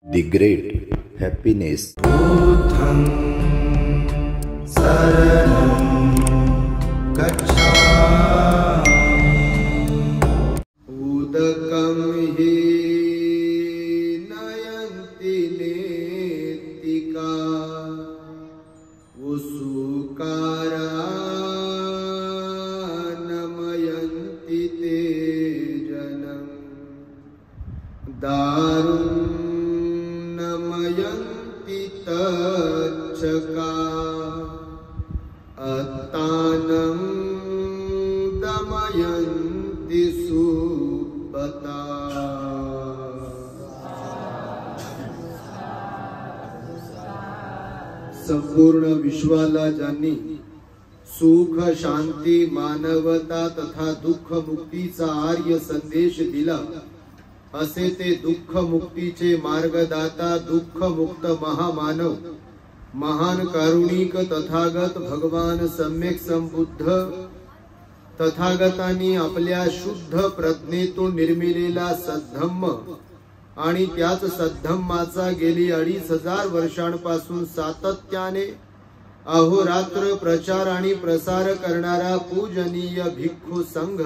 The great happiness. Buddham saranam gacchami. Udakam hi nayanti netika usukara namayanti te janam darun नमयन्ति तच्छका अत्तानं Damayanti सुपता। संपूर्ण विश्वाला ज्यांनी सुख शांती मानवता तथा दुःख मुक्तीचा आर्य संदेश दिला असे ते दुःख मुक्तीचे मार्गदाता दुःख मुक्त महामानव महान कारुणिक तथागत भगवान सम्यक संबुद्ध तथागतांनी आपल्या शुद्ध प्रज्ञेतून निर्मिलेला सद्धम्म आणि त्याच सद्धम्माचा गेली 2500 वर्षांपासून सातत्याने अहोरात्र प्रचार आणि प्रसार करणारा पूजनीय भिक्खू संघ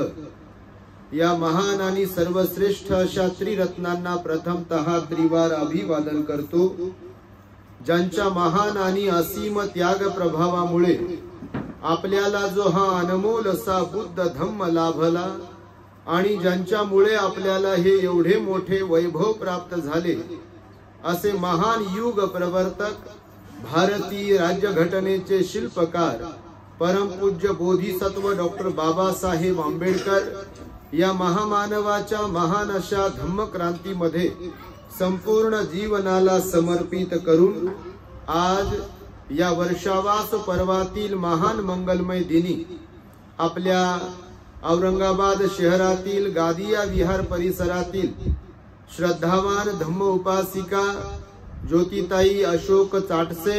या महान आणि सर्वश्रेष्ठ अशा त्रिरत्नांना प्रथमतः त्रिवार अभिवादन करतो, ज्यांच्या महान आणि असीम त्याग प्रभावामुळे आपल्याला जो हा अनमोल असा बुद्ध धम्म लाभला आणि ज्यांच्यामुळे आपल्याला हे एवढे मोठे वैभव प्राप्त झाले असे महान युग प्रवर्तक भारतीय राज्यघटनेचे शिल्पकार परमपूज्य बोधिसत्व डॉक्टर बाबासाहेब आंबेडकर या महामानवाच्या महान अशा धम्मक्रांतीमध्ये संपूर्ण जीवनाला समर्पित करून आज या वर्षावास पर्वातील महान मंगलमय दिनी आपल्या औरंगाबाद शहरातील गादिया विहार परिसरातील श्रद्धावान धम्म उपासिका ज्योतिताई अशोक चाटसे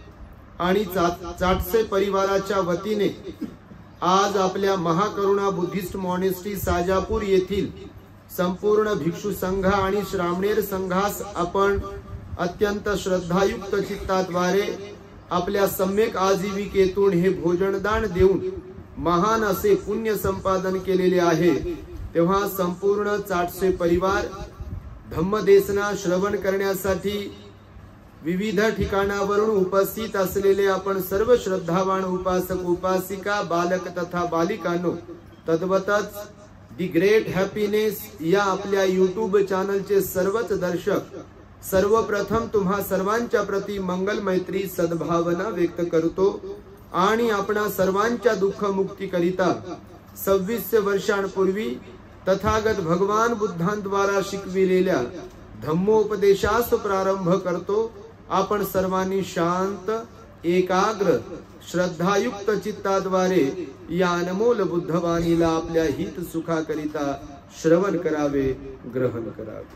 आणि चाटसे परिवाराच्या वतीने आज आपल्या महाकरुणा बुद्धिस्ट मॉनेस्ट्री साजापूर येथील संपूर्ण भिक्षू संघ आणि श्रामणेर संघास आपण अत्यंत श्रद्धायुक्त चित्ताद्वारे आपल्या सम्यक आजीविकेतून हे भोजनदान देऊन महान असे पुण्य संपादन केलेले आहे। तेव्हा संपूर्ण चाटसे परिवार धम्मदेसना श्रवण करण्यासाठी विविध ठिकाणावरून उपस्थित असलेले आपण सर्व श्रद्धावान उपासक उपासिका बालक तथा बालिकांनो, तद्वतच दी ग्रेट हॅपीनेस या आपल्या यूट्यूब चॅनलचे सर्वच दर्शक सर्वप्रथम तुम्हा सर्वांच्या प्रती मंगल मैत्री सद्भावना व्यक्त करतो आणि आपणा सर्वांच्या दुःख मुक्ती करिता 2600 वर्षांपूर्वी तथागत भगवान बुद्धांद्वारा शिकविलेल्या धम्मोपदेशास प्रारंभ करतो। आपण सर्वांनी शांत एकाग्र श्रद्धायुक्त चित्ताद्वारे या अनमोल बुद्धवाणीला आपल्या हित सुखाकरिता श्रवण करावे, ग्रहण करावे।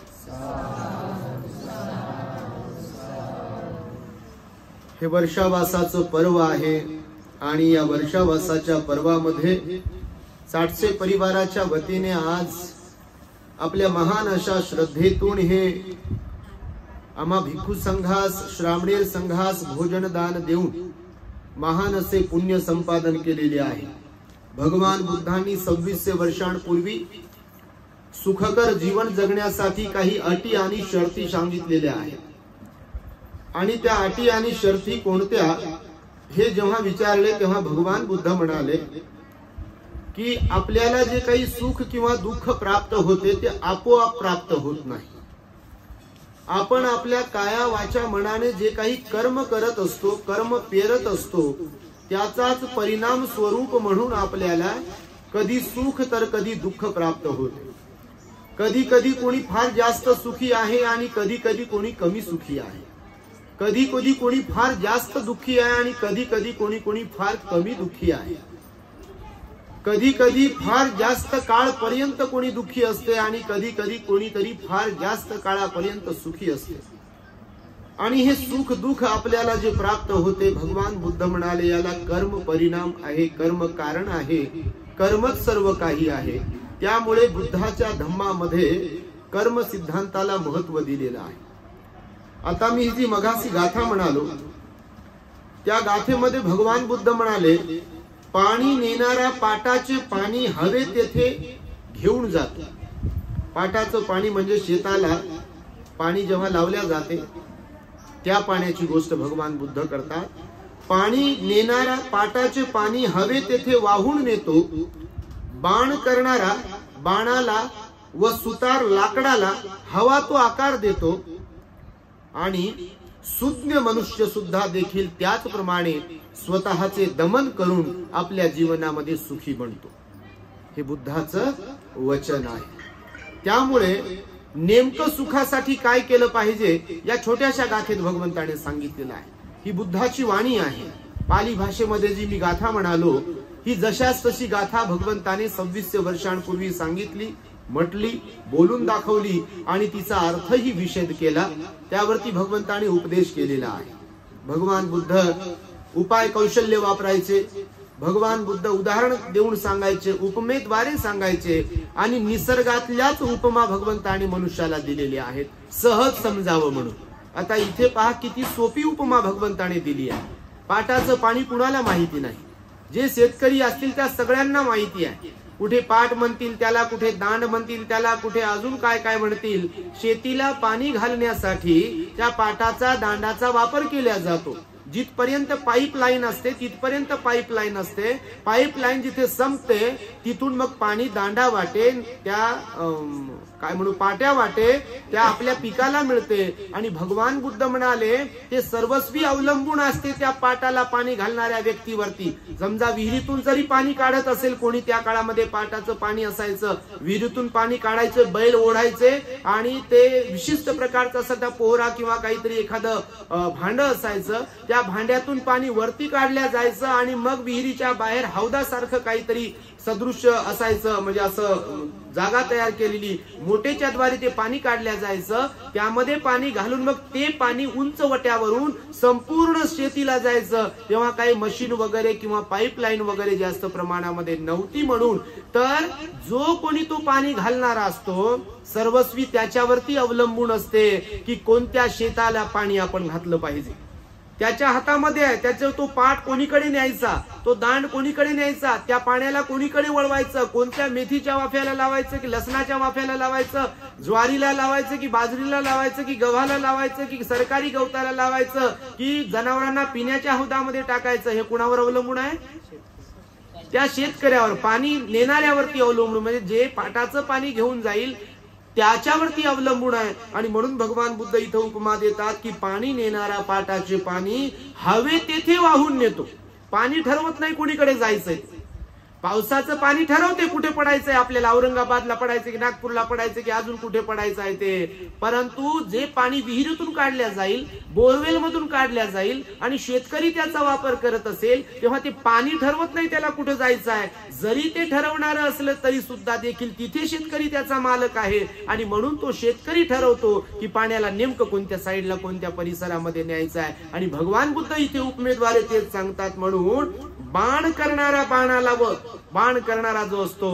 हे वर्षावासाचं पर्व आहे आणि या वर्षावासाच्या पर्वामध्ये चाटसे परिवाराच्या वतीने आज आपल्या महान अशा श्रद्धेतून हे आम्हा भिक्खू संघास श्रामणेर संघास भोजनदान देऊन महान असे पुण्य संपादन केलेले आहे। भगवान बुद्धांनी 2600 वर्षांपूर्वी सुखकर जीवन जगण्यासाठी काही अटी आणि शर्ती सांगितलेल्या आहेत आणि त्या अटी आणि शर्ती कोणत्या हे जेव्हा विचारले तेव्हा भगवान बुद्ध म्हणाले की आपल्याला जे काही सुख किंवा दुःख प्राप्त होते ते आपोआप प्राप्त होत नाही। आपण आपल्या काया वाचा मनाने जे काही कर्म करत असतो, कर्म पेरत असतो, त्याचाच परिणाम स्वरूप म्हणून आपल्याला कधी सुख तर कधी दुःख प्राप्त होते। कधी कधी कोणी फार जास्त सुखी आहे आणि कधी कधी कोणी कमी सुखी आहे। कधी कधी कोणी फार जास्त दुःखी आहे आणि कधी कधी कोणी फार कमी दुःखी आहे। कधी कधी फार जास्त काळपर्यंत कोणी दुःखी असते आणि कधी कधी कोणीतरी फार जास्त काळापर्यंत सुखी असते। आणि हे सुख दुःख आपल्याला जे प्राप्त होते भगवान बुद्ध म्हणाले याला कर्म परिणाम आहे, कर्म कारण आहे, कर्मच सर्व काही आहे। त्यामुळे बुद्धाच्या धम्मामध्ये कर्म सिद्धांताला महत्व दिलेलं आहे। आता मी जी मगासी गाथा म्हणालो त्या गाथेमध्ये भगवान बुद्ध म्हणाले, पाणी नेणारा पाटाचे पाणी हवे तेथे घेऊन जातो. पाटाचं पाणी म्हणजे शेताला पाणी जेव्हा लावल्या जाते त्या पाण्याची गोष्ट भगवान बुद्ध करतात. पाणी नेणारा पाटाचे पाणी हवे तेथे वाहून नेतो. बाण करणारा बाणाला व सुतार लाकडाला हवा तो आकार देतो. आणि सुज्ञ मनुष्य सुद्धा देखील त्याचप्रमाणे स्वतःचे दमन करून आपल्या जीवनामध्ये सुखी बनतो. हे बुद्धाचं वचन आहे. त्यामुळे नेमकं सुखासाठी काय केलं पाहिजे या छोट्याशा गाथेत भगवंताने सांगितलेलं आहे. ही बुद्धाची वाणी आहे. पाली भाषेमध्ये जी मी गाथा म्हणालो ही जशाच तशी गाथा भगवंताने 2600 वर्षांपूर्वी सांगितली, म्हटली, बोलून दाखवली आणि तिचा अर्थही विशद केला. त्यावरती भगवंताने उपदेश केलेला आहे. भगवान बुद्ध उपाय कौशल्य वापरायचे. भगवान बुद्ध उदाहरण देऊन सांगायचे, उपमेद्वारे सांगायचे आणि निसर्गातल्याच उपमा भगवंताने मनुष्याला दिलेल्या आहेत सहज समजावं म्हणून. आता इथे पहा किती सोपी उपमा भगवंताने दिली आहे. पाटाचं पाणी कुणाला माहिती नाही. जे शेतकरी असतील त्या सगळ्यांना माहिती आहे. कुठे पाट म्हणतील त्याला, कुठे दांड म्हणतील त्याला, कुठे अजून काय काय म्हणतील. शेतीला पाणी घालण्यासाठी त्या पाटाचा दांडाचा वापर केला जातो. जिथपर्यंत पाईपलाईन असते तिथपर्यंत पाईपलाईन असते. पाईपलाईन जिथे संपते तिथून मग पाणी दांडा वाटे त्या काय म्हणू पाट्या वाटे त्या आपल्या पिकाला मिळते. आणि भगवान बुद्ध म्हणाले ते सर्वस्वी अवलंबून असते त्या पाटाला पाणी घालणाऱ्या व्यक्तीवरती. समजा विहिरीतून जरी पाणी काढत असेल कोणी, त्या काळामध्ये पाटाचं पाणी असायचं, विहिरीतून पाणी काढायचं, बैल ओढायचे आणि ते विशिष्ट प्रकारचा सध्या पोहरा किंवा काहीतरी एखादं भांड असायचं. त्या भांड्यातून पाणी वरती काढल्या जायचं आणि मग विहिरीच्या बाहेर हौदासारखं काहीतरी सदृश्य असायचं, म्हणजे असं जागा तयार केलेली मोठेच्या द्वारे ते पाणी काढल्या जायचं. त्यामध्ये पाणी घालून मग ते पाणी उंच वट्यावरून संपूर्ण शेतीला जायचं. तेव्हा काही मशीन वगैरे किंवा पाईपलाईन वगैरे जास्त प्रमाणामध्ये नव्हती. म्हणून तर जो कोणी तो पाणी घालणारा असतो सर्वस्वी त्याच्यावरती अवलंबून असते की कोणत्या शेताला पाणी आपण घातलं पाहिजे. त्याच्या हातामध्ये आहे. त्याचा तो पाट कोणीकडे न्यायचा, तो दांड कोणीकडे न्यायचा, त्या पाण्याला कोणीकडे वळवायचं, कोणत्या मेथीच्या वाफ्याला लावायचं की लसणाच्या वाफ्याला लावायचं, ज्वारीला लावायचं की बाजरीला लावायचं की गव्हाला लावायचं की सरकारी गवताला लावायचं की जनावरांना पिण्याच्या हौदामध्ये टाकायचं, हे कुणावर अवलंबून आहे? त्या शेतकऱ्यावर, पाणी नेणाऱ्यावरती अवलंबून, म्हणजे जे पाटाचं पाणी घेऊन जाईल त्याच्यावरती अवलंबून आहे. आणि म्हणून भगवान बुद्ध इथं उपमा देतात की पाणी नेणारा पाटाचे पाणी हवे तेथे वाहून नेतो. पाणी ठरवत नाही कोणीकडे जायचंय. पावसाचं पाणी ठरवते कुठे पडायचंय आपल्याला, औरंगाबादला पडायचं की नागपूरला पडायचं की अजून कुठे पडायचं आहे ते. परंतु जे पाणी विहिरीतून काढल्या जाईल, बोरवेल मधून काढल्या जाईल आणि शेतकरी त्याचा वापर करत असेल तेव्हा ते पाणी ठरवत नाही त्याला कुठे जायचं आहे. जरी ते ठरवणार असलं तरी सुद्धा देखील तिथे शेतकरी त्याचा मालक आहे. आणि म्हणून तो शेतकरी ठरवतो की पाण्याला नेमकं कोणत्या साईडला कोणत्या परिसरामध्ये न्यायचं आहे. आणि भगवान बुद्ध इथे उपमेद्वारे तेच सांगतात. म्हणून बाण करणारा बाणाला व बाण करणारा जो असतो,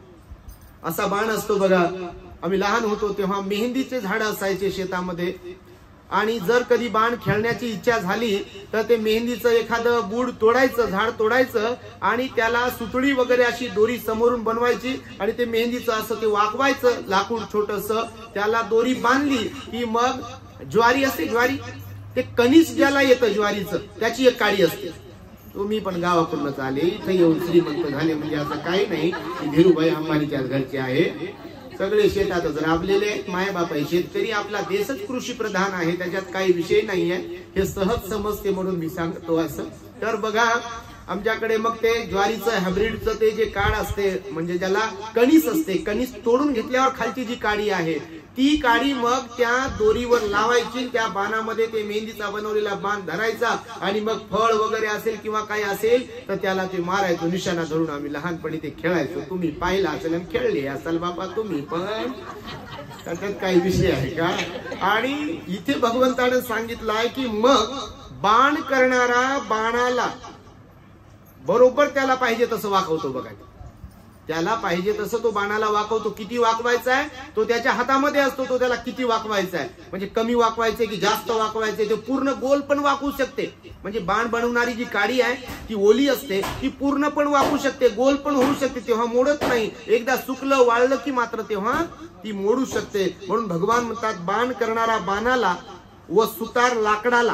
असा बाण असतो बघा. आम्ही लहान होतो तेव्हा मेहंदीचे झाड असायचे शेतामध्ये आणि जर कधी बाण खेळण्याची इच्छा झाली तर ते मेहंदीचं एखादं बूड तोडायचं, झाड तोडायचं आणि त्याला सुतळी वगैरे अशी दोरी समोरून बनवायची आणि ते मेहंदीचं असं ते वाकवायचं, लाकूड छोटस, त्याला दोरी बांधली की मग ज्वारी असते, ज्वारी ते कणीस ज्याला येतं ज्वारीचं त्याची एक काडी असते. तुम्ही पण गावाकडूनच आले, इथे येऊन श्रीमंत झाले म्हणजे असं काही नाही की धीरूभाई अंबानीच्या घरचे आहे. सगळे शेतातच राबलेले आहेत. माय बाप आहे शेतकरी. आपला देशच कृषी प्रधान आहे, त्याच्यात काही विषय नाहीये. हे सहज समजते म्हणून मी सांगतो असं. तर बघा आमच्याकडे मग ते ज्वारीचं हायब्रिडचं ते जे काड असते, म्हणजे ज्याला कणीस असते, कणीस तोडून घेतल्यावर खालची जी काडी आहे ती काडी मग त्या दोरीवर लावायची. त्या बाणामध्ये ते मेहंदीचा बनवलेला बाण धरायचा आणि मग फळ वगैरे असेल किंवा काही असेल तर त्याला ते मारायचो. निशाणा धरून आम्ही लहानपणी ते खेळायचो. तुम्ही पाहिला असेल आणि खेळले असाल बाबा तुम्ही पण, त्याच्यात काही विषय आहे का? आणि इथे भगवंताने सांगितलंय की मग बाण करणारा बाणाला बरोबर त्याला पाहिजे तसं वाकवतो बघा. त्याला पाहिजे तसं तो बाणाला वाकवतो. किती वाकवायचा आहे तो त्याच्या हातामध्ये असतो, तो त्याला किती वाकवायचा आहे. म्हणजे कमी वाकवायचे की जास्त वाकवायचे, ते पूर्ण गोल पण वाकवू शकते. म्हणजे बाण बनवणारी जी काडी आहे ती ओली असते, ती पूर्ण पण वाकू शकते, गोल पण होऊ शकते, तेव्हा मोडत नाही. एकदा सुकलं वाळलं की मात्र तेव्हा ती मोडू शकते. म्हणून भगवान म्हणतात बाण करणारा बाणाला व सुतार लाकडाला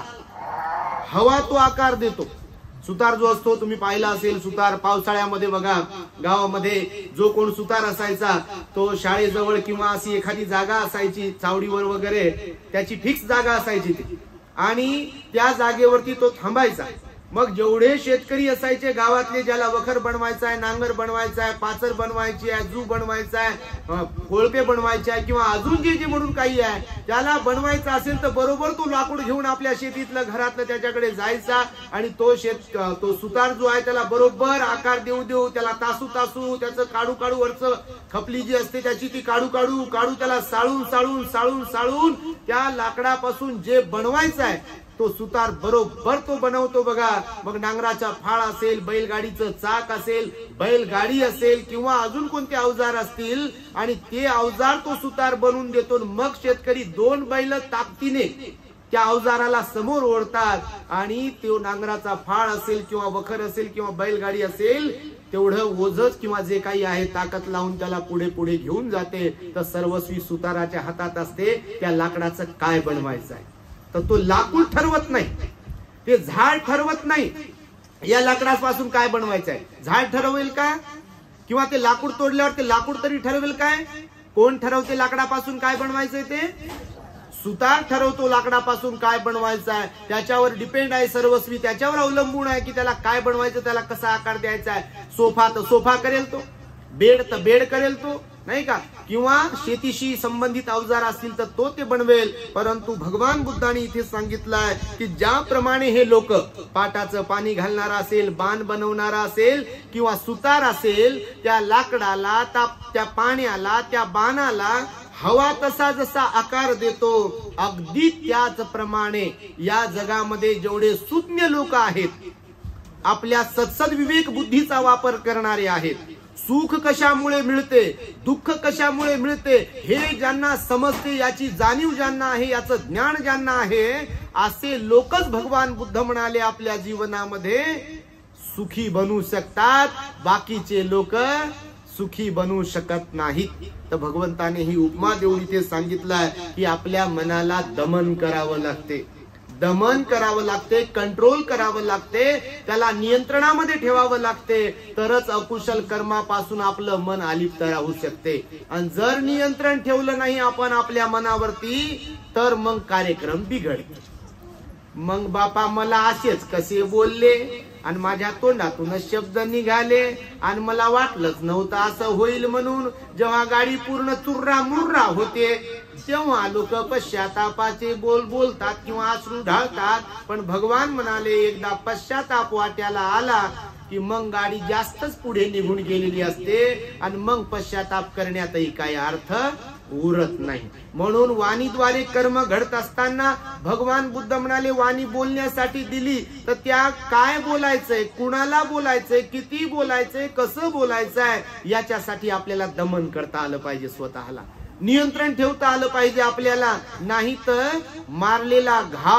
हवा तो आकार देतो. सुतार जो असतो तुम्ही पाहिला असेल, सुतार पावसाळ्यामध्ये बघा गावामध्ये जो कोण सुतार असायचा तो शाळेजवळ किंवा अशी एखादी जागा असायची चावडीवर वगैरे, त्याची फिक्स जागा असायची ती, आणि त्या जागेवरती तो थांबायचा. मग जेवढे शेतकरी असायचे गावातले, ज्याला वखर बनवायचा आहे, नांगर बनवायचा आहे, पाचर बनवायची आहे, जू बनवायचा आहे, कोळपे बनवायचे आहे, किंवा अजून जे जे म्हणून काही आहे त्याला बनवायचं असेल तर बरोबर तो लाकूड घेऊन आपल्या शेतीतलं घरातलं त्याच्याकडे जायचा. आणि तो सुतार जो आहे त्याला बरोबर आकार देऊ देऊ, त्याला तासू तासू त्याचं काढू काढू, वरचं खपली जी असते त्याची ती काढू काढू काढू, त्याला साळून साळून साळून साळून त्या लाकडापासून जे बनवायचं आहे तो सुतार बरोबर तो बनवतो बघा. मग नांगराचा फाळ असेल, बैलगाडीचं चाक असेल, बैलगाडी असेल, किंवा अजून कोणते अवजार असतील, आणि ते अवजार तो सुतार बनवून देतो. मग शेतकरी 2 बैल ताकदीने त्या अवजाराला समोर ओढतात, आणि तो नांगराचा फाळ असेल किंवा वखर असेल किंवा बैलगाडी असेल तेवढं ओझच किंवा जे काही आहे ताकद लावून त्याला पुढे पुढे घेऊन जाते. तर सर्वस्वी सुताराच्या हातात असते त्या लाकडाचं काय बनवायचं आहे. तर तो लाकूड ठरवत नाही, ते झाड ठरवत नाही या लाकडापासून काय बनवायचं आहे. झाड ठरवेल का, किंवा ते लाकूड तोडल्यावर ते लाकूड तरी ठरवेल काय. कोण ठरवते लाकडापासून काय बनवायचंय ते. सुतार ठरवतो लाकडापासून काय बनवायचं आहे. त्याच्यावर डिपेंड आहे सर्वस्वी, त्याच्यावर अवलंबून आहे की त्याला काय बनवायचं, त्याला कसा आकार द्यायचा आहे. सोफा तर सोफा करेल तो, बेड तर बेड करेल तो, नाही का, किंवा शेतीशी संबंधित अवजार असतील तर तो ते बनवेल. परंतु भगवान बुद्धांनी इथे सांगितलंय की ज्याप्रमाणे हे लोक पाटाचं पाणी घालणारा असेल, बाण बनवणारा असेल किंवा सुतार असेल, त्या लाकडाला, त्या पाण्याला, त्या बाणाला हवा तसा जसा आकार देतो, अगदी त्याच प्रमाणे या जगामध्ये जेवढे सुज्ञ लोक आहेत, आपल्या सत्सद विवेक बुद्धीचा वापर करणारे आहेत, सुख कशामुळे मिळते, दुःख कशामुळे मिळते हे ज्यांना समजते, याची जाणीव ज्यांना आहे, याचं ज्ञान ज्यांना आहे, असे लोकच भगवान बुद्ध म्हणाले आपल्या जीवनामध्ये सुखी बनू शकतात. बाकीचे लोक सुखी बनू शकत नाहीत. तर भगवंताने ही उपमा देऊन इथे सांगितलंय की आपल्या मनाला दमन करावं लागते, दमन करावं लागते, कंट्रोल करावं लागते, त्याला नियंत्रणामध्ये ठेवावं लागते, तरच अकुशल कर्मापासून आपलं मन अलिप्त राहू शकते. आणि जर नियंत्रण ठेवलं नाही आपण आपल्या मनावरती तर मग कार्यक्रम बिघडते. मग बापा मला असेच कसे बोलले आणि माझ्या तोंडातूनच शब्द निघाले आणि मला वाटलंच नव्हतं असं होईल म्हणून. जेव्हा गाडी पूर्ण चुर्रा मुर्रा होते तेव्हा लोक पश्चातापाचे बोल बोलतात किंवा अश्रू ढाळतात. पण भगवान म्हणाले एकदा पश्चाताप वाट्याला आला की मग गाडी जास्तच पुढे निघून गेलेली असते आणि मग पश्चाताप करण्यातही काही अर्थ उरत नाही. म्हणून वाणीद्वारे कर्म घडत असताना भगवान बुद्ध म्हणाले वाणी बोलण्यासाठी दिली तर त्या काय बोलायचंय, कुणाला बोलायचंय, किती बोलायचंय, कसं बोलायचंय याच्यासाठी आपल्याला दमन करता आलं पाहिजे, स्वतःला नियंत्रण ठेवता आलं पाहिजे आपल्याला. नाही तर मारलेला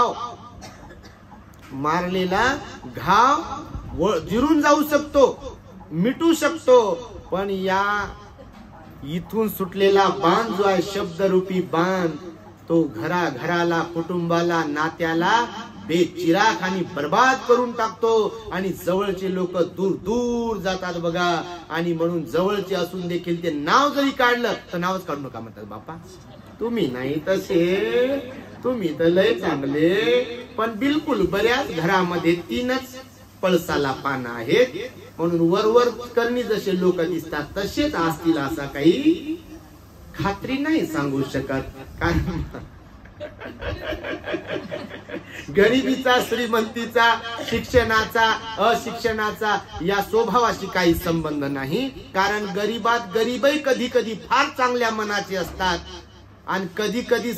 घाव जिरून जाऊ शकतो, मिटू शकतो, पण या इथून सुटलेला बाण जो आहे शब्दरूपी बाण, तो घराघराला, कुटुंबाला, नात्याला बेचिराख आणि बर्बाद करून टाकतो. आणि जवळचे लोक दूर दूर जातात बघा. आणि म्हणून जवळचे असून देखील ते नाव जरी काढलं तर नावच काढू नका म्हणतात. बापा तुम्ही नाही तसे, तुम्ही तर लय चांगले, पण बिलकुल बऱ्याच घरामध्ये 3च पळसाला पानं आहेत. म्हणून वरवर करणी जसे लोक दिसतात तसेच असतील असा काही खात्री नाही सांगू शकत. कारण गरिबीचा, श्रीमंतीचा, शिक्षणाचा, अशिक्षणाचा या स्वभावाशी काही संबंध नाही. कारण गरीबही कधी कधी फार चांगल्या मनाचे असतात आणि कधी कधी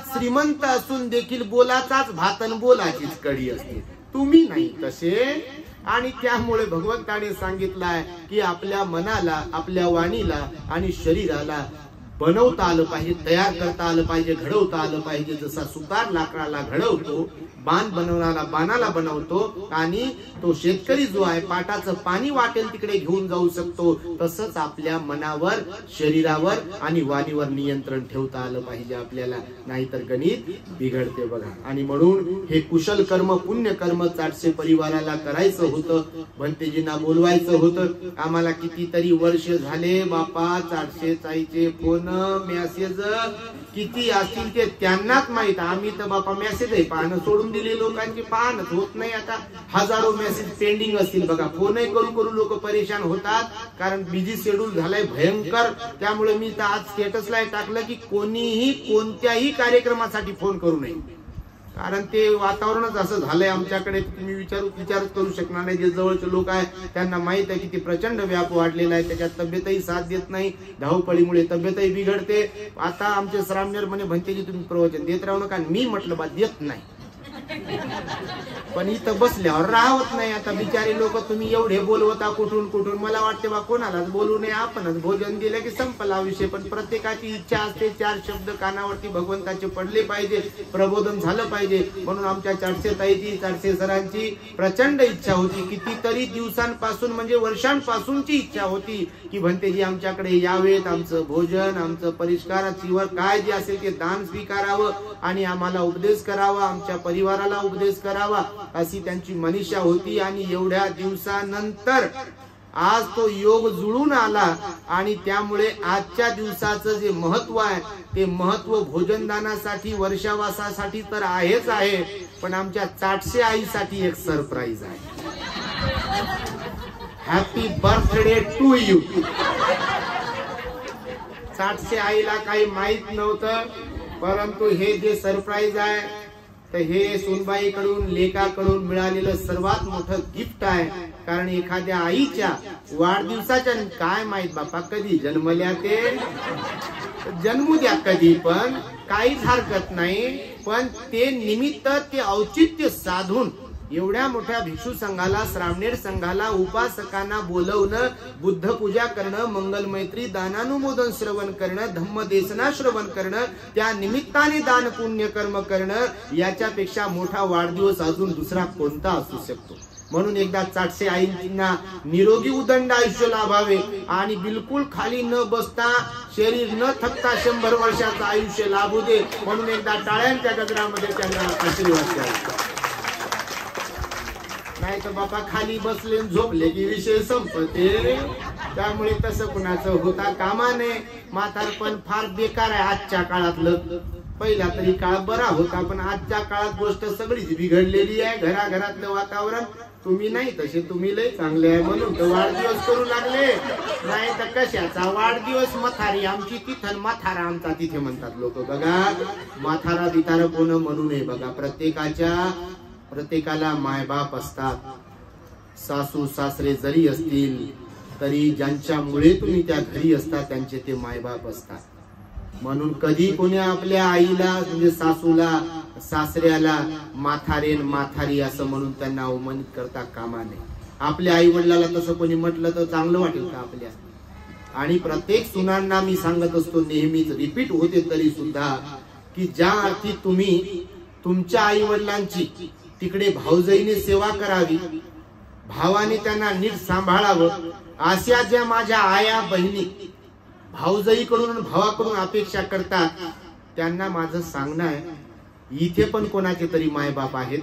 श्रीमंत असून देखील बोलाचाच भातन बोलाचीच कडी असते. तुम्ही नाही तसे, आणि त्यामुळे भगवंताने सांगितलंय की आपल्या मनाला, आपल्या वाणीला आणि शरीराला बनवता आलं पाहिजे, तयार करता आलं पाहिजे, घडवता आलं पाहिजे. जसा सुतार लाकडाला घडवतो, बाण बनवणारा बाणाला बनवतो, आणि तो शेतकरी जो आहे पाटाचं पाणी वाटेल तिकडे घेऊन जाऊ शकतो, तसंच आपल्या मनावर, शरीरावर आणि वाणीवर नियंत्रण ठेवता आलं पाहिजे आपल्याला, नाहीतर गणित बिघडते बघा. आणि म्हणून हे कुशल कर्म, पुण्य कर्म चाटसे परिवाराला करायचं होतं. भंतेजींना बोलवायचं होतं. आम्हाला कितीतरी वर्ष झाले बापा चाटसे ताईचे फोन, मेसेज किती असतील ते त्यांनाच माहित. आम्ही तर बापा मेसेज आहे पाहणं सोडून दिले, लोकांची पाहणच होत नाही. आता हजारो मेसेज पेंडिंग असतील बघा. फोनही करू करू लोक परेशान होतात, कारण बिझी शेड्यूल झालाय भयंकर. त्यामुळे मी तर आज स्टेटसला टाकलं की कोणीही कोणत्याही कार्यक्रमासाठी फोन करू नये, कारण ते वातावरणच असं झालंय आमच्याकडे. तुम्ही विचारच करू शकणार नाही. जे जवळचे लोक आहे त्यांना माहित आहे की ते प्रचंड व्याप वाढलेला आहे, त्याच्यात तब्येतही साथ देत नाही, धावपळीमुळे तब्येतही बिघडते. आता आमचे श्रामनेर म्हणे भंतेजी तुम्ही प्रवचन देत राहू नका. मी म्हटलं बा देत नाही, पण इथं बसल्यावर राहत नाही. आता बिचारी लोक तुम्ही एवढे बोलवता कुठून कुठून. मला वाटते बा कोणालाच बोलू नये, आपणच भोजन दिलं की संपला विषय. पण प्रत्येकाची इच्छा असते, चार शब्द कानावरती भगवंताचे पडले पाहिजे, प्रबोधन झालं पाहिजे. म्हणून आमच्या चाटसे ताईची, चाटसे सरांची प्रचंड इच्छा होती, कितीतरी दिवसांपासून म्हणजे वर्षांपासूनची इच्छा होती की भंतेजी आमच्याकडे यावेत, आमचं भोजन, आमचं परिष्काराची काय जे असेल ते दान स्वीकारावं आणि आम्हाला उपदेश करावा, आमच्या परिवाराला उपदेश करावा, अशी त्यांची मनीषा होती. आणि एवढ्या दिवसानंतर आज तो योग जुळून आला. आणि त्यामुळे आजच्या दिवसाचं जे महत्व आहे ते महत्व भोजनदानासाठी, वर्षावासासाठी तर आहेच आहे, पण आमच्या चाटसे आईसाठी एक सरप्राईज आहे. Happy birthday to you. चाटसे आईला काही माहित नव्हतं, परंतु हे जे सरप्राईज आहे तर हे सोनबाईकडून, लेकाकडून मिळालेलं सर्वात मोठं गिफ्ट आहे. कारण एखाद्या आईच्या वाढदिवसाच्या, काय माहित बापा कधी जन्मल्या, ते जन्मू द्या कधी पण, काहीच हरकत नाही. पण ते निमित्त, ते औचित्य साधून एवढ्या मोठ्या भिक्षू संघाला, श्रामणेर संघाला, उपासकांना बोलवणं, बुद्ध पूजा करणं, मंगल मैत्री, दानानुमोदन श्रवण करणं, धम्मदेशना श्रवण करणं, त्या निमित्ताने दान पुण्य कर्म करणं, याच्यापेक्षा मोठा वाढदिवस अजून दुसरा कोणता असू शकतो. म्हणून एकदा चाटसे आईंना निरोगी उदंड आयुष्य लाभावे आणि बिलकुल खाली न बसता, शरीर न थकता 100 वर्षाचं आयुष्य लाभू दे, म्हणून एकदा टाळ्यांच्या गजरामध्ये त्यांना आशीर्वाद द्यावा. नाही तर बापा खाली बसले झोपले की विषय संपते. त्यामुळे तसं कुणाचं होता कामा नये. म्हातारपण फार बेकार आहे आजच्या काळातलं. पहिला तरी काळ बरा होता, पण आजच्या काळात गोष्ट सगळीच बिघडलेली आहे. घराघरातलं वातावरण. तुम्ही नाही तसे, तुम्ही लय चांगले आहे म्हणून तर वाढदिवस करू लागले, नाही तर कशाचा वाढदिवस. मथारी आमची तिथं, माथारा आमचा तिथे म्हणतात लोक बघा. माथारा बितारा कोण म्हणू नये बघा. प्रत्येकाला मायबाप असतात. सासू सासरे जरी असतील तरी ज्यांच्यामुळे तुम्ही त्या घरी असता त्यांचे ते मायबाप असतात. म्हणून कधी कोणी आपल्या आईला, म्हणजे सासूला, सासऱ्याला माथारेन, माथारी असं म्हणून त्यांना अवमानित करता कामा नये. आपल्या आई वडिलाला तसं कोणी म्हटलं तर चांगलं वाटेल का आपल्या? आणि प्रत्येक सुनांना मी सांगत असतो, नेहमीच रिपीट होते तरी सुद्धा, की ज्या अर्थी तुम्ही तुमच्या आई वडिलांची तिकडे भाऊजाईने सेवा करावी, भावाने त्यांना नीट सांभाळावं, अशा ज्या माझ्या आया बहिणी भाऊजाईकडून, भावाकडून अपेक्षा करतात, त्यांना माझं सांगणं आहे, इथे पण कोणाचे तरी मायबाप आहेत,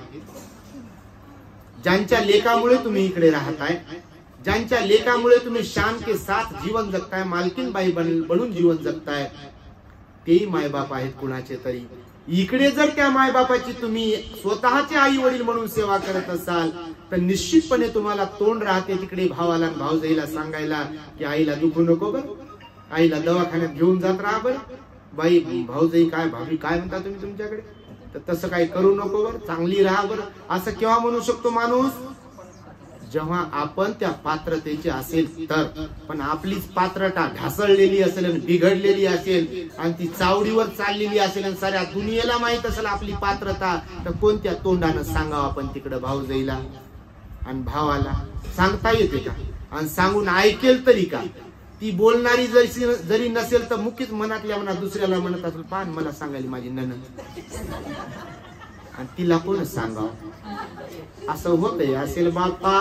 ज्यांच्या लेकामुळे तुम्ही इकडे राहताय, ज्यांच्या लेकामुळे तुम्ही शान के साथ जीवन जगताय, मालकीन बाई बनून जीवन जगताय, तेही मायबाप आहेत कुणाचे तरी. इकडे जर त्या मायबापाची तुम्ही स्वतःचे आई वडील म्हणून सेवा करत असाल तर निश्चितपणे तुम्हाला तोंड राहते तिकडे भावाला, भाऊजाईला सांगायला की आईला दुखू नको बर, आईला दवाखान्यात घेऊन जात राहा बर, बाई भाऊजाई काय, भाभी काय म्हणता तुम्ही तुमच्याकडे, तर तसं काही करू नको बर, चांगली राहा बर. असं केव्हा म्हणू शकतो माणूस? जेव्हा आपण त्या पात्रतेचे असेल तर. पण आपलीच पात्रता ढासळलेली असेल आणि बिघडलेली असेल आणि ती चावडीवर चाललेली असेल आणि साऱ्या दुनियेला माहित असेल आपली पात्रता, तर कोणत्या तोंडानं सांगावं आपण तिकडं भाऊजाईला? आणि भावाला सांगता येते का? आणि सांगून ऐकेल तरी का? ती बोलणारी जरी नसेल तर मुख्यच मनातल्या मनात दुसऱ्याला म्हणत असेल, पान मला सांगायला माझी ननद, आणि तिला कोण सांगाव? असं होतंय. असेल बाप्पा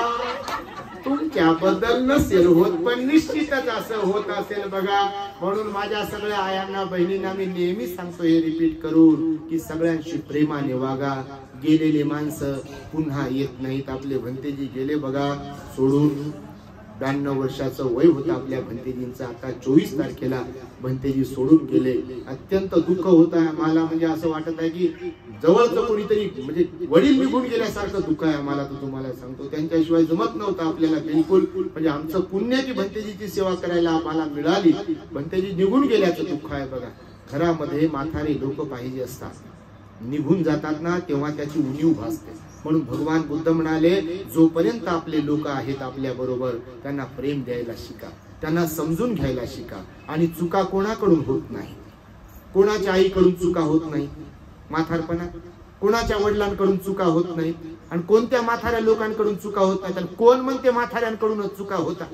तुमच्याबद्दल नसेल होत, पण निश्चितच असं होत असेल बघा. म्हणून माझ्या सगळ्या आयांना बहिणींना मी नेहमी सांगतो, हे रिपीट करून, की सगळ्यांशी प्रेमाने वागा. गेलेले माणसं पुन्हा येत नाहीत. आपले भंतेजी गेले बघा सोडून. 92 वर्षाचं वय होतं आपल्या भंतेजींचं. आता 24 तारखेला भंतेजी सोडून गेले. अत्यंत दुःख होत आहे मला. म्हणजे असं वाटत आहे की जवळचं कोणीतरी म्हणजे वडील निघून गेल्यासारखं दुःख आहे मला. तर तुम्हाला सांगतो, त्यांच्याशिवाय जमत नव्हतं आपल्याला बिलकुल. म्हणजे आमचं पुण्य की भंतेजीची सेवा करायला आम्हाला मिळाली. भंतेजी निघून गेल्याचं दुःख आहे बघा. घरामध्ये म्हातारे लोक पाहिजे असतात. निघून जातात ना तेव्हा त्याची उणीव भासते. म्हणून भगवान बुद्ध म्हणाले, जोपर्यंत आपले लोक आहेत आपल्या बरोबर त्यांना प्रेम द्यायला शिका, त्यांना समजून घ्यायला शिका. आणि चुका कोणाकडून होत नाही. कोणाच्या आईकडून चुका होत नाही म्हातारपणा, कोणाच्या वडिलांकडून चुका होत नाहीत. आणि कोणत्या म्हाताऱ्या लोकांकडून चुका होत नाहीत. आणि कोण म्हणते म्हाताऱ्यांकडूनच चुका होतात?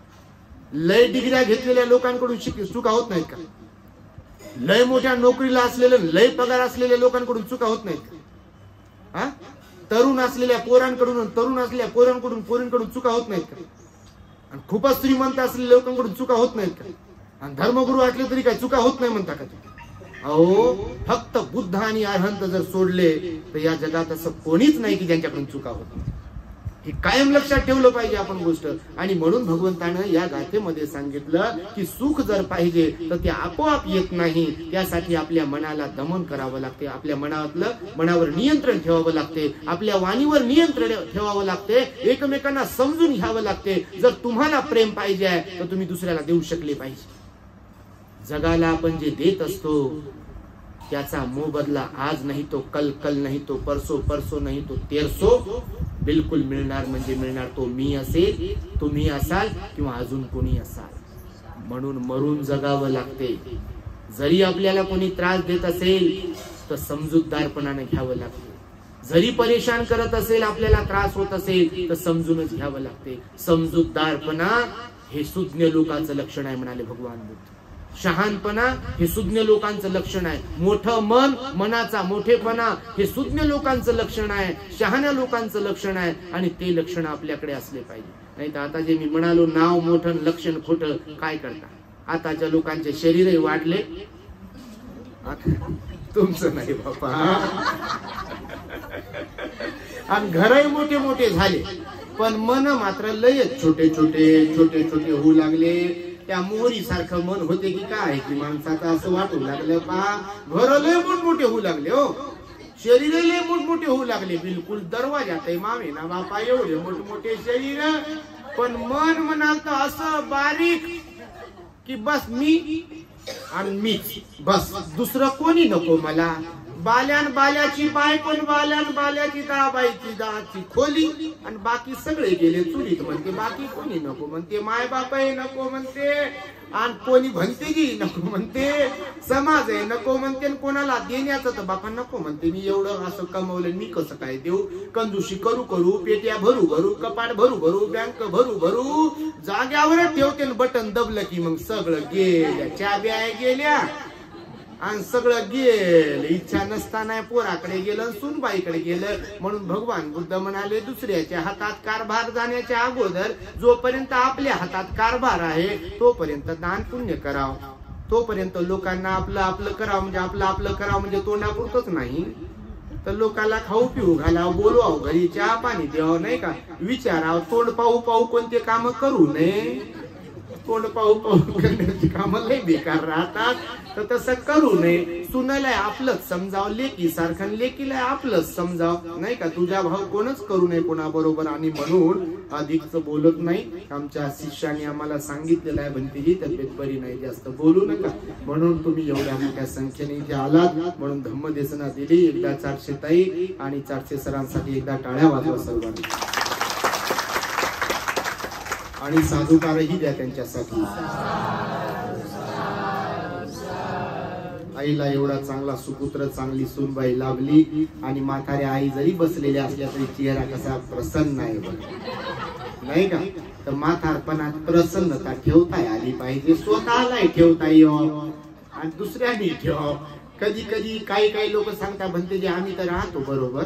लय डिग्र्या घेतलेल्या लोकांकडून चुका होत नाहीत का? लय मोठ्या नोकरीला असलेले, लय पगार असलेल्या लोकांकडून चुका होत नाहीत का? हा, तरुण असलेल्या पोरांकडून, तरुण असलेल्या पोरांकडून, पोरींकडून चुका होत नाहीत का? आणि खूपच श्रीमंत असलेल्या लोकांकडून चुका होत नाहीत का? आणि धर्मगुरू असले तरी काय चुका होत नाही म्हणता का? अहो, फक्त बुद्ध आणि अरहंत जर सोडले तर या जगात असं कोणीच नाही की ज्यांच्याकडून चुका होत नाही. हे कायम लक्षात ठेवलं पाहिजे आपण गोष्ट. आणि म्हणून भगवंतानं या गाथेमध्ये सांगितलं की सुख जर पाहिजे तर ते आपोआप येत नाही. त्यासाठी आपल्या मनाला दमन करावं लागते. आपल्या मनावर नियंत्रण ठेवावं लागते. आपल्या वाणीवर नियंत्रण ठेवावं लागते. एकमेकांना समजून घ्यावं लागते. जर तुम्हाला प्रेम पाहिजे आहे तर तुम्ही दुसऱ्याला देऊ शकले पाहिजे. जगाला आपण जे देत असतो त्याचा मोबदला आज नाही तो कल, कल नाही तो परसो, परसो नाही तो तेरसो बिलकुल मिळणार. म्हणजे मिळणार. तो मी असेल, तुम्ही असाल किंवा अजून कोणी असाल. म्हणून मरून जगावं लागते. जरी आपल्याला कोणी त्रास देत असेल तर समजूतदारपणाने घ्यावं लागते. जरी परेशान करत असेल, आपल्याला त्रास होत असेल तर समजूनच घ्यावं लागते. समजूतदारपणा हे सुज्ञ लोकांचं लक्षण आहे म्हणाले भगवान बुद्ध. शहाणपणा हे सुज्ञ लोकांचं लक्षण आहे. मोठं मन, मनाचा मोठेपणा हे सुज्ञ लोकांचं लक्षण आहे, शहाण्या लोकांचं लक्षण आहे. आणि ते लक्षण आपल्याकडे असले पाहिजे. नाही तर आता जे मी म्हणालो नाव मोठं लक्षण खोटं, काय करता? आताच्या लोकांचे शरीरही वाढले, तुमचं नाही बापा. आणि घरही मोठे मोठे झाले, पण मन मात्र लयच छोटे छोटे छोटे छोटे होऊ लागले. त्या मोहरी सारखं मन होते की काय की माणसाचं असं वाटू लागलं पहा. घर लय मोठमोठे होऊ लागले हो, शरीर लय मोठमोठे होऊ लागले. बिलकुल दरवाजात मामे ना बापा एवढे मोठमोठे शरीर, पण मन म्हणाल तर असं बारीक की बस मी आणि मीच, बस दुसरं कोणी नको मला. बाल्यान बाल्याची बायकोन, बाल्यान बाल्याची दाबाईची दाची खोली, आणि बाकी सगळे गेले चुलीत म्हणते. बाकी कोणी नको म्हणते. माय बापही नको म्हणते, आणि कोणी भंतेजी नको म्हणते, समाज आहे नको म्हणते. कोणाला देण्याचं तर बापा नको म्हणते. मी एवढं असं कमवलं, मी कसं काय देऊ? कंजूशी करू करू, पेट्या भरू भरू, कपाट भरू भरू, बँक भरू भरू, जाग्यावर ठेवते. बटन दबलं की मग सगळं गेल्या, चाब्या गेल्या आणि सगळं गेलं. इच्छा नसताना पोराकडे गेलं, सुनबाईकडे गेलं. म्हणून भगवान बुद्ध म्हणाले, दुसऱ्याच्या हातात कारभार जाण्याच्या अगोदर जोपर्यंत आपल्या हातात कारभार आहे तोपर्यंत दान पुण्य करावं. तोपर्यंत लोकांना आपलं आपलं करावं. म्हणजे आपलं आपलं करावं म्हणजे तोंडापुरतच नाही तर लोकांना खाऊ पिऊ घालावं, बोलवावं, घरी चहा पाणी द्यावं, नाही का, विचारावं. तोंड पाहू पाहू कोणते काम करू नये. तोंड पाहू पाहू करण्याची कामं लय बेकार राहतात, तर तसं करू नये. सुनाला आपलंच समजावं, लेकी सारखं लेकीला आपलंच समजावं, नाही का. तुझा भाव कोणच करू नये कोणाबरोबर. आणि म्हणून अधिकच बोलत नाही. आमच्या शिष्याने आम्हाला सांगितलेलं आहे, भंतेजी तब्येत बरी नाही, जास्त बोलू नका. म्हणून तुम्ही एवढ्या मोठ्या संख्येने इथे आलात. म्हणून धम्मदेसना दिली. एकदा 400 ताई आणि 400 सरांसाठी एकदा टाळ्या वाजवा सर्वांनी. आणि साधुकारही द्या त्यांच्यासाठी. आईला एवढा चांगला सुपुत्र, चांगली सूनबाई लाभली आणि म्हाताऱ्या आई जरी बसलेल्या असल्या तरी चेहरा कसा प्रसन्न आहे बघ, नाही का? तर म्हातारपणात प्रसन्नता ठेवता आली पाहिजे, स्वतःलाही ठेवता येऊ आणि दुसऱ्याने ठेव. कधी कधी काही लोक सांगता म्हणते जे आम्ही तर राहतो बरोबर,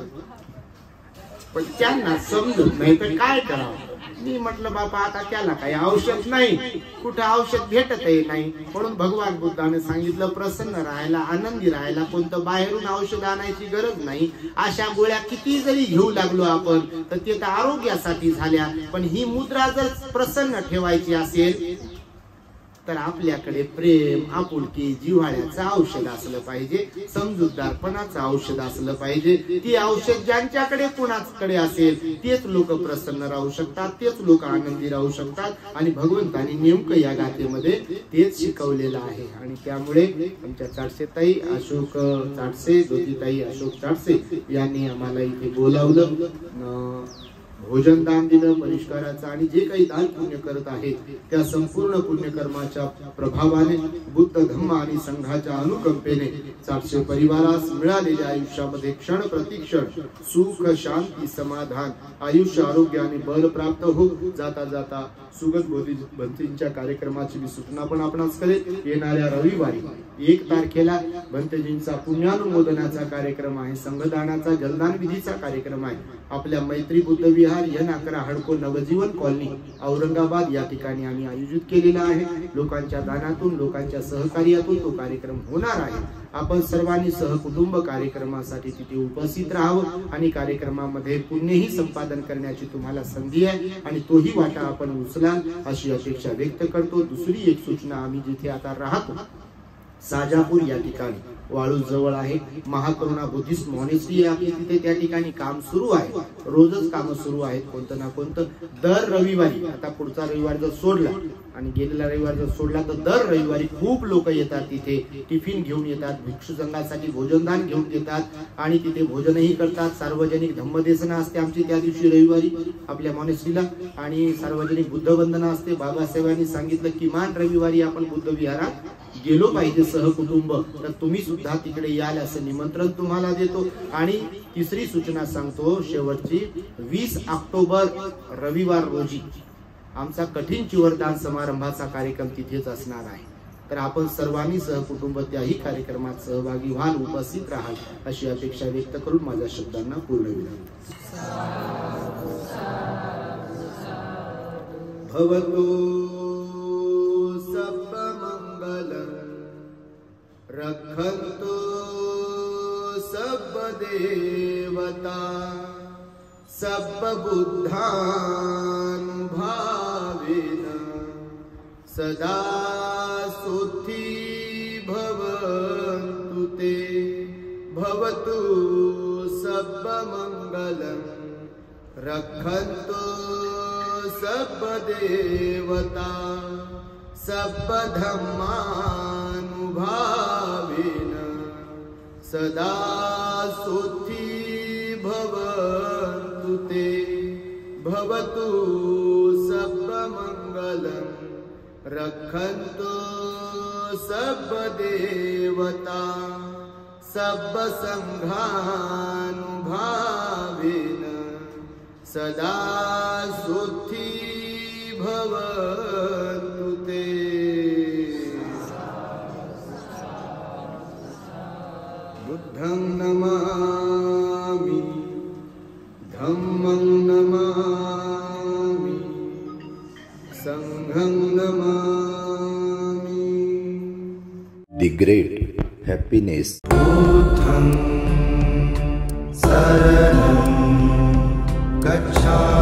पण त्यांना समजत नाही तर काय करावं. मी म्हटलं बाबा आता त्याला काही औषध नाही, कुठं औषध भेटत नाही, म्हणून भगवान बुद्धाने सांगितलं प्रसन्न राहायला, आनंदी राहायला कोणतं बाहेरून औषध आणायची गरज नाही. अशा गोळ्या किती जरी घेऊ लागलो आपण तर ते तर आरोग्यासाठी झाल्या, पण ही मुद्रा जर प्रसन्न ठेवायची असेल तर आपल्याकडे प्रेम, आपुलकी, जिव्हाळ्याचं औषध असलं पाहिजे, समजूतदारपणाचं औषध असलं पाहिजे. ती औषध ज्यांच्याकडे कुणाकडे असेल तेच लोक प्रसन्न राहू शकतात, तेच लोक आनंदी राहू शकतात आणि भगवंतानी नेमकं या गाथेमध्ये तेच शिकवलेलं आहे. आणि त्यामुळे आमच्या चाटसे ताई अशोक चाटसे, ज्योतिताई अशोक चाटसे यांनी आम्हाला इथे बोलावलं, भोजन दान दिलं परिष्काराचं, आणि जे काही दान पुण्य करत आहेत त्या संपूर्ण पुण्यकर्माच्या प्रभावाने, बुद्ध धम्म आणि संघाच्या अनुकंपेने चाटसे परिवारास मिळालेल्या आयुष्यामध्ये क्षण प्रतिक्षण सुख, शांती, समाधान, आयुष्य, आरोग्य आणि बल प्राप्त हो. जाता जाता सुगत भंतेजींच्या कार्यक्रमाची मी सूचना पण आपणास करेल. येणाऱ्या रविवारी 1 तारखेला भंतेजींचा पुण्यानुमोदनाचा कार्यक्रम आहे, संघदानाचा जलदान विधीचा कार्यक्रम आहे. आपल्या मैत्री बुद्ध विहार N11 हडको नवजीवन कॉलनी औरंगाबाद या ठिकाणी आम्ही आयोजित केलेला आहे. लोकांच्या दानातून, लोकांच्या सहकार्यातून तो कार्यक्रम होणार आहे. आपण सर्वांनी सहकुटुंब कार्यक्रमासाठी तिथे उपस्थित राहावं आणि कार्यक्रमामध्ये पुण्यही संपादन करण्याची तुम्हाला संधी आहे आणि तोही वाटा आपण उचलाल अशी अपेक्षा व्यक्त करतो. दुसरी एक सूचना, आम्ही जिथे आता राहतो साजापूर या ठिकाणी वाळूज जवळ आहे, महाकरुणा बुद्धिस्ट मॉनेस्ट्री आहे तिथे, त्या ठिकाणी काम सुरू आहे, रोजच काम सुरू आहेत कोणतं ना कोणतं. दर रविवारी, आता पुढचा रविवार जर सोडला आणि गेलेला रविवार जर सोडला तर दर रविवारी खूप लोक येतात तिथे, टिफिन घेऊन येतात, भिक्षू संघासाठी भोजनदान घेऊन येतात आणि तिथे भोजनही करतात. सार्वजनिक धम्मदेसना असते आमची त्या दिवशी रविवारी आपल्या मॉनेस्ट्रीला, आणि सार्वजनिक बुद्धवंदना असते. बाबासाहेबांनी सांगितलं किमान रविवारी आपण बुद्ध विहारात गेलो पाहिजे सहकुटुंब, तर तुम्ही सुद्धा तिकडे याल असं निमंत्रण तुम्हाला देतो. आणि तिसरी सूचना सांगतो शेवटची, 20 ऑक्टोबर रविवार रोजी आमचा कठीण चिवरदान समारंभाचा कार्यक्रम तिथेच असणार आहे. तर आपण सर्वांनी सहकुटुंब त्याही कार्यक्रमात सहभागी व्हाल, उपस्थित राहाल अशी अपेक्षा व्यक्त करून माझ्या शब्दांना पूर्ण विनंती. भवतो रखन्तु सब देवता सब बुद्धानुभावेन सदा सुखी भवन्तु ते. भवतु सब मंगलं रखन्तु सब देवता सब धम्मानुभावेन सदा सुखी भवन्तु ते. भवतु सब मंगलं रखन्तु सब देवता सब संघानुभावेन सदा सुखी भवन्तु ते. बुद्धं नमामि, धम्मं नमामि, संघं नमामि. The great happiness. बुद्धं शरणं गच्छामि.